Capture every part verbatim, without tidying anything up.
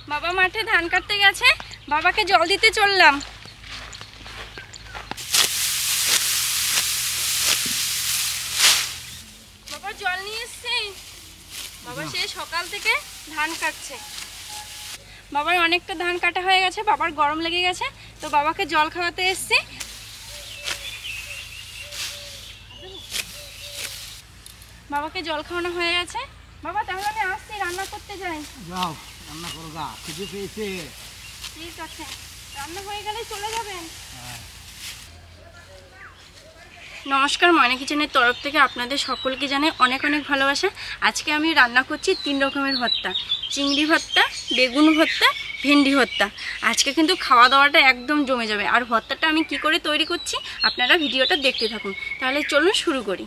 বাবা মাঠে ধান কাটতে গেছে, বাবাকে জল দিতে চললাম। বাবা জল নিয়ে এসছে। বাবা সে সকাল থেকে ধান কাটছে। বাবার অনেকটা ধান কাটা হয়ে গেছে, বাবার গরম লেগে গেছে, তো বাবাকে জল খাওয়াতে এসছি। বাবাকে জল খাওয়ানো হয়ে গেছে। বাবা তাহলে আমি আসছি, রান্না করতে যাই। যাও রান্না করো গা, খিদে পেয়েছে। ঠিক আছে, রান্না হয়ে গেলে চলে যাবেন। নমস্কার, ময়না কিচেনের তরফ থেকে আপনাদের সকলকে জানাই অনেক অনেক ভালোবাসা। আজকে আমি রান্না করছি তিন রকমের ভর্তা, চিংড়ি ভর্তা, বেগুন ভর্তা, ভেন্ডি ভর্তা। আজকে কিন্তু খাওয়া দাওয়াটা একদম জমে যাবে। আর ভর্তাটা আমি কি করে তৈরি করছি আপনারা ভিডিওটা দেখতে থাকুন। তাহলে চলুন শুরু করি।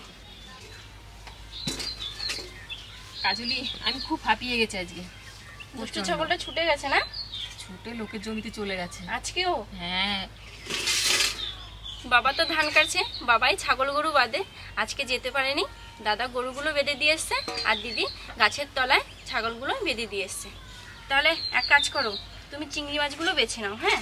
কাজলি, আমি খুব হাঁপিয়ে গেছি আজকে। দুষ্টু ছাগলটা ছুটে গেছে না? ছুটে লোকের জমিতে চলে গেছে আজকেও। হ্যাঁ, বাবা তো ধান কাটছে, বাবাই ছাগল গরু বাঁধে, আজকে যেতে পারেনি। দাদা গরুগুলো বেঁধে দিয়ে এসছে, আর দিদি গাছের তলায় ছাগলগুলো বেঁধে দিয়ে এসছে। তাহলে এক কাজ করো, তুমি চিংড়ি মাছগুলো বেছে নাও। হ্যাঁ,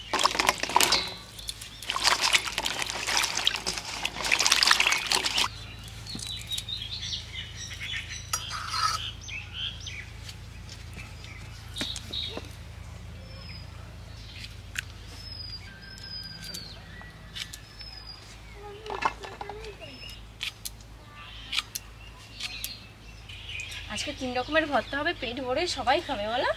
আজকে তিন রকমের ভর্তা হবে, পেট ভরে সবাই খাবে বলো।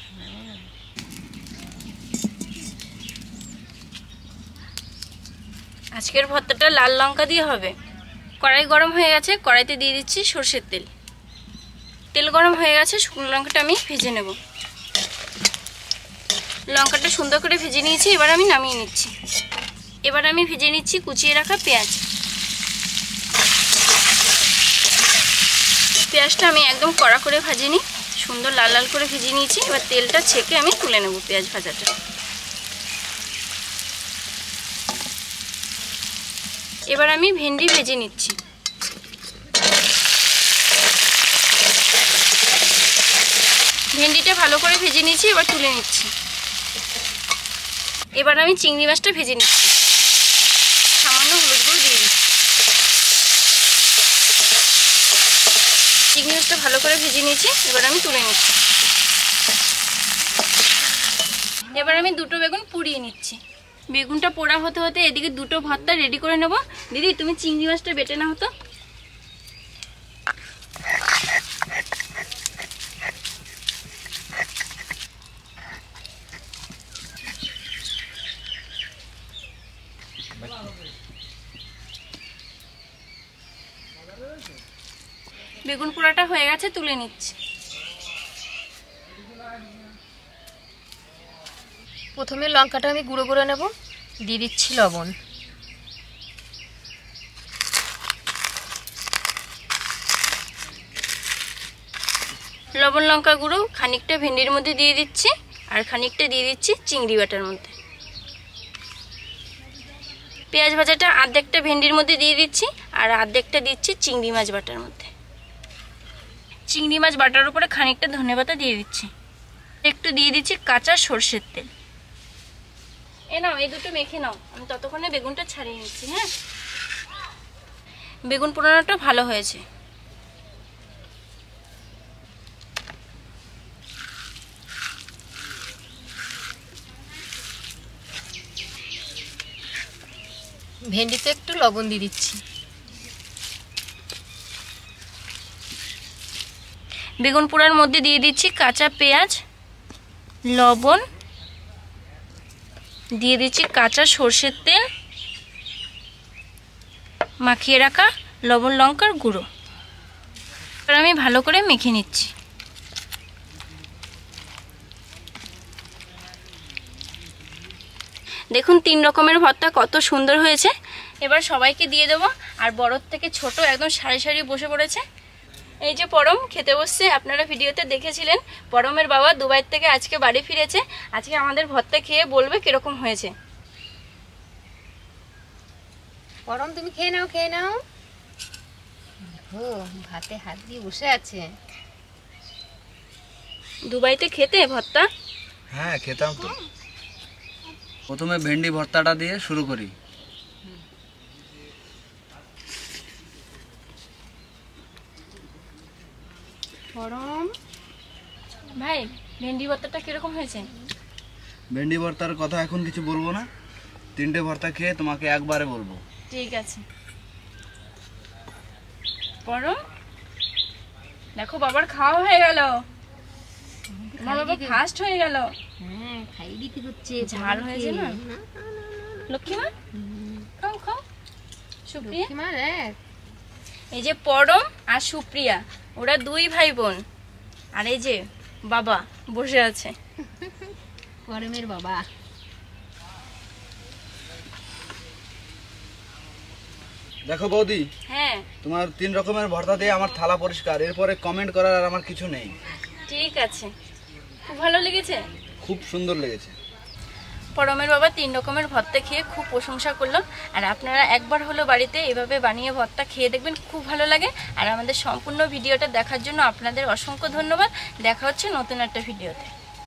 আজকের ভর্তাটা লাল লঙ্কা দিয়ে হবে। কড়াই গরম হয়ে গেছে, কড়াইতে দিয়ে দিচ্ছি সরষের তেল। তেল গরম হয়ে গেছে, শুকনো লঙ্কাটা আমি ভেজে নেব। লঙ্কাটা সুন্দর করে ভেজে নিয়েছি, এবার আমি নামিয়ে নিচ্ছি। এবার আমি ভেজে নিচ্ছি কুচিয়ে রাখা পেঁয়াজ। পেঁয়াজটা আমি একদম কড়া করে ভাজিনি, সুন্দর লাল লাল করে ভেজে নিয়েছি। এবার তেলটা ছেঁকে আমি তুলে নেব পেঁয়াজ ভাজাটা। এবার আমি ভেন্ডি ভেজে নিচ্ছি। ভেন্ডিটা ভালো করে ভেজে নিয়েছি, এবার তুলে নিচ্ছি। এবার আমি চিংড়ি মাছটা ভেজে নিচ্ছি, সামান্য হলুদ গুঁড়ো দিয়ে দিচ্ছি। চিংড়ি মাছটা ভালো করে ভেজে নিয়েছি, এবার আমি তুলে নিচ্ছি। এবার আমি দুটো বেগুন পুড়িয়ে নিচ্ছি। বেগুনটা পোড়া হতে হতে এদিকে দুটো ভর্তা রেডি করে নেব। দিদি তুমি চিংড়ি মাছটা বেটে নাও তো। বেগুন পোড়াটা হয়ে গেছে, তুলে নিচ্ছি। প্রথমে লঙ্কাটা আমি গুঁড়ো করে নেব, দিয়ে দিচ্ছি লবণ। লবণ লঙ্কা গুঁড়ো খানিকটা ভেন্ডির মধ্যে দিয়ে দিচ্ছি, আর খানিকটা দিয়ে দিচ্ছি চিংড়ি বাটার মধ্যে। পেঁয়াজ ভাজাটা আর্ধেকটা ভেন্ডির মধ্যে দিয়ে দিচ্ছি, আর আর্ধেকটা দিচ্ছি চিংড়ি মাছ বাটার মধ্যে। চিংড়ি মাছ বাটার উপরে খানিকটা ধনেপাতা দিয়ে দিচ্ছি, একটু দিয়ে দিচ্ছি কাঁচা সরষের তেল। এ নাও, এই দুটো মেখে নাও, আমি ততক্ষণে বেগুনটা ছাড়িয়ে নিচ্ছি। হ্যাঁ, বেগুন পোড়ানোটা ভালো হয়েছে। ভেন্ডিতে একটু লবণ দিয়ে দিচ্ছি। বেগুন পোড়ার মধ্যে দিয়ে দিচ্ছি কাঁচা পেঁয়াজ, লবণ, দিয়ে দিচ্ছি কাঁচা সরষের তেল, মাখিয়ে রাখা লবণ লঙ্কার গুঁড়ো। এবার আমি ভালো করে মেখে নিচ্ছি। দেখুন তিন রকমের ভর্তা কত সুন্দর হয়েছে। এবার সবাইকে দিয়ে দেবো। আর বড়র থেকে ছোট একদম সারি সারি বসে পড়েছে। এই যে পরম খেতে বসছে, আপনারা ভিডিওতে দেখেছিলেন। পরমের বাবা দুবাই থেকে আজকে বাড়ি ফিরেছে, আজকে আমাদের ভর্তা খেয়ে বলবে কিরকম হয়েছে। পরম তুমি খেয়ে নাও, খেয়ে নাও। ও ভাতে হাত দিয়ে বসে আছে। দুবাইতে খেতে ভর্তা হ্যাঁ খেতাম তো। প্রথমে ভেন্ডি ভর্তাটা দিয়ে শুরু করি। পরম ভাই, ভেন্ডি ভর্তাটা কিরকম হয়েছে? ভেন্ডি ভর্তার কথা এখন কিছু বলবো না, তিনটে ভর্তা খেয়ে তোমাকে একবারে বলবো। ঠিক আছে। পরম দেখো, বাবার খাওয়া হয়ে গেল, আমার বাবা ফাস্ট হয়ে গেল। হ্যাঁ, খাইয়ে দিতে হচ্ছে। ঝাল হয়েছে না? লক্ষ্মীমা খাও খাও। সুপ্রিয়া, মা দেখ, এই যে পরম আর সুপ্রিয়া, ওরা দুই ভাই বোন, আর এই যে বাবা বসে আছে, পরমের বাবা। দেখো বৌদি, হ্যাঁ তোমার তিন রকমের ভর্তা দিয়ে আমার থালা পরিষ্কার, এরপরে কমেন্ট করার আর আমার কিছু নেই। ঠিক আছে, খুব ভালো লেগেছে, খুব সুন্দর লেগেছে। পরমের বাবা তিন রকমের ভর্তা খেয়ে খুব প্রশংসা করলো। আর আপনারা একবার হলো বাড়িতে এভাবে বানিয়ে ভর্তা খেয়ে দেখবেন, খুব ভালো লাগে। আর আমাদের সম্পূর্ণ ভিডিওটা দেখার জন্য আপনাদের অসংখ্য ধন্যবাদ। দেখা হচ্ছে নতুন একটা ভিডিওতে।